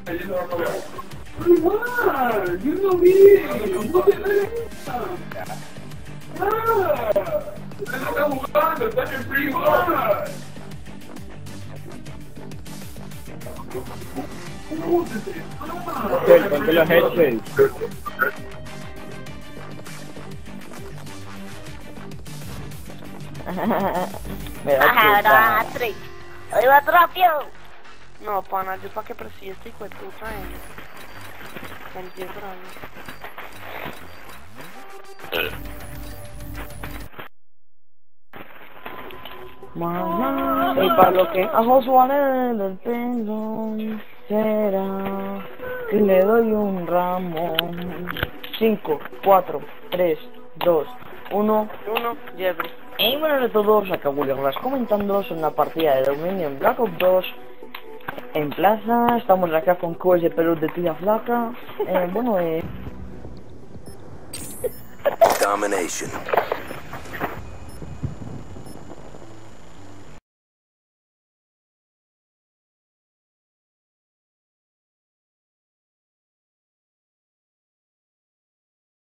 Yo no vi, no te gusta. Usted no está jugando, está en free fire. Ponte los headsets. Me da chuta. ¡Ahí va Trapio! No, pana, yo pa' que persigue este hijo de puta, Entiendo, Mamá, y para lo que a Josué del pelo será que le doy un ramo. 5, 4, 3, 2, 1. Jeffrey. Y bueno de todos, acá William Glass comentándoos una partida de Dominion Black Ops 2 en plaza. Estamos acá con Coes de Perú de tía flaca. Bueno, Domination.